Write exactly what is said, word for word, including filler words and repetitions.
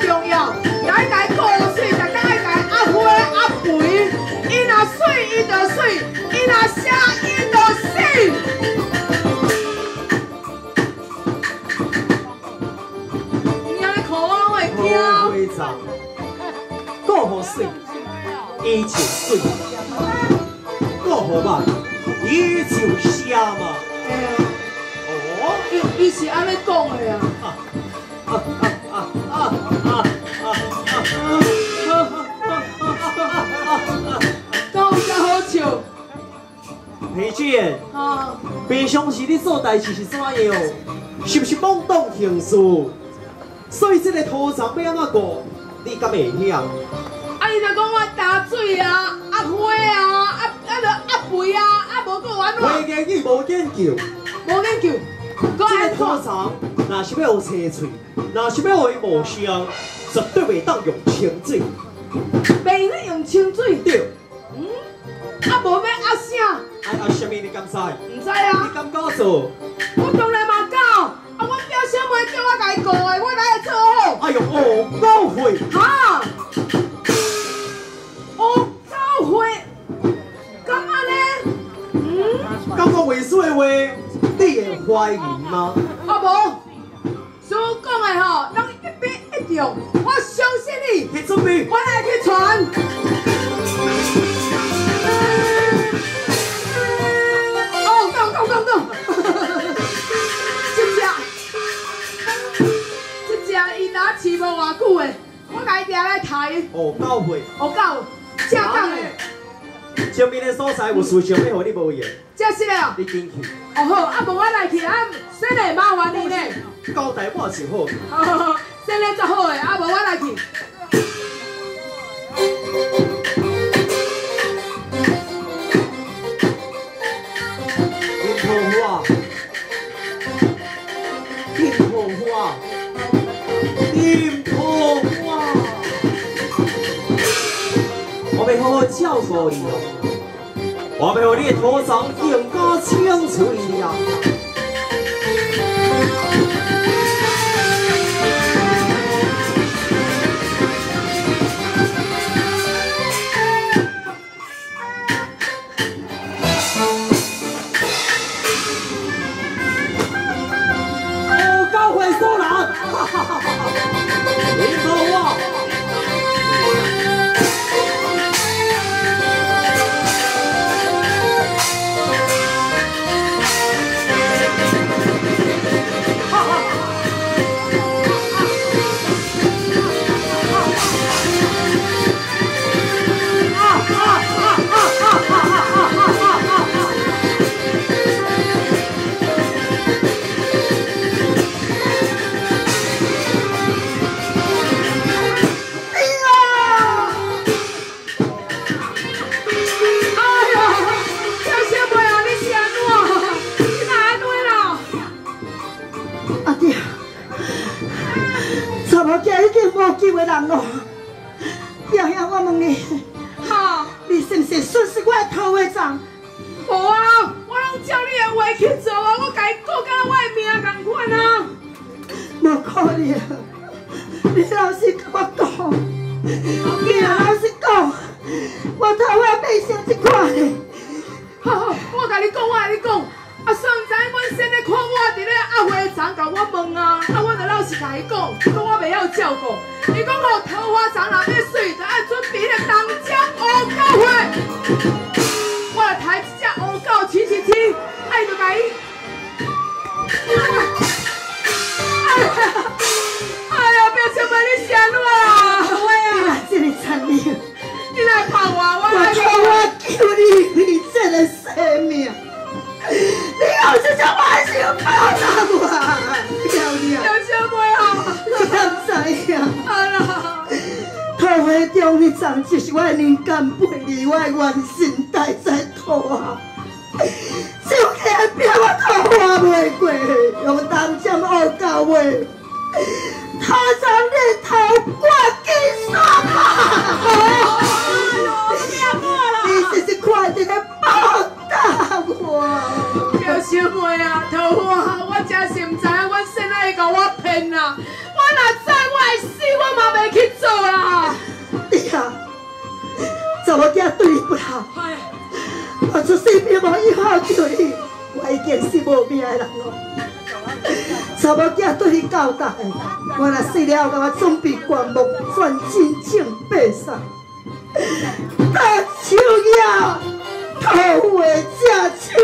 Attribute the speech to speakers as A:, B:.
A: 重要，也爱家顾水，大家爱家压花压肥。伊若水，伊就水；伊若写，伊就死。你安尼看我拢会惊。
B: 好会长，顾好水，伊就水；顾好嘛，伊就写嘛。哦，
A: 伊伊是安尼讲的啊。
B: 啊啊啊啊啊啊啊！
A: 敢有遮好笑？
B: 裴姐，
A: 啊，
B: 平常时你做代志是怎样？是不是懵懂行事？所以这个土场要安怎过，你敢会晓？
A: 啊，伊就讲我打水啊，压花啊，啊啊着压肥啊，啊无搁有安怎？
B: 没研究，无研究。
A: 无研究，搁
B: 这
A: 安怎？
B: 个土场若是要有青翠，若是要有无香，绝对袂当用清水。
A: 袂使用清水。
B: 对。
A: 嗯，啊无要压啥？
B: 啊啊，什么你敢知？
A: 唔知啊。
B: 你敢敢做？
A: 我当然嘛敢。啊，阮表小妹叫我家己顾的，我来做好。
B: 哎呦，哦，够会。
A: 哈？哦，教会，咁安尼？嗯？
B: 感觉为水的话，你会怀疑吗？
A: 啊无，所讲的吼，拢一边一中，我相信你。
B: 去准备。
A: 我来去传。哦，讲讲讲讲。这只，这只伊若饲无偌久的，我家己来抬。
B: 哦，够会。
A: 哦，够，正讲的。
B: 前面的所在有事情要互你无闲，
A: 这是了。
B: 你紧去。
A: 哦好，啊无我来去，啊，生嘞麻烦你呢。
B: 交代我就好。
A: 好好好，生嘞足好诶，啊无我来去。
B: 樱桃花，樱桃花，樱桃花，我要好好照顾你哦，我要互你的土场更加清脆呀。
C: 救的人咯，爷爷，我问你，
A: 哈，
C: 你是不是顺势我的头尾长？
A: 无啊，我拢照你的话去做啊，我家顾甲我的命共款啊。
C: 无可能，你老实甲我讲，你若老实讲，我头尾变成这款的。
A: 好好，我甲你讲，我甲你讲。啊，算毋知阮先咧看我伫咧压花场，甲我问啊，啊，我就老实甲伊讲，讲我袂晓照顾。伊讲吼，桃花场若要水，就爱准备咧东江乌狗花。我来抬一只乌狗，饲饲饲，啊，伊就甲伊，哎呀，哎呀，表小妹你是安怎啦？
C: 我呀，这个残忍，
A: 你来拍我，我
C: 我
A: 来你。
C: 我求你离这个生命。你要是想把心抱上我，漂亮，
A: 表小妹啊，
C: 你敢知影？
A: 哎呀，
C: 桃花中的长就是我的人间背离，我的原心带在土啊！手起来拼我桃花玫瑰，用东针乌到尾，头上日头挂金刷啊！
A: 哎呦，骗我啦！
C: 你是是快点来报答我！
A: 表小妹啊，桃花，我真是唔知影，阮先生会甲我骗啦！我若知我会死，我嘛袂
C: 查某囝对伊不好，我出性命无以后对伊，我已经是无命的人咯。查某囝对伊交代，我若死了后，甲我准备棺木，转真正白送。大手摇，头尾正手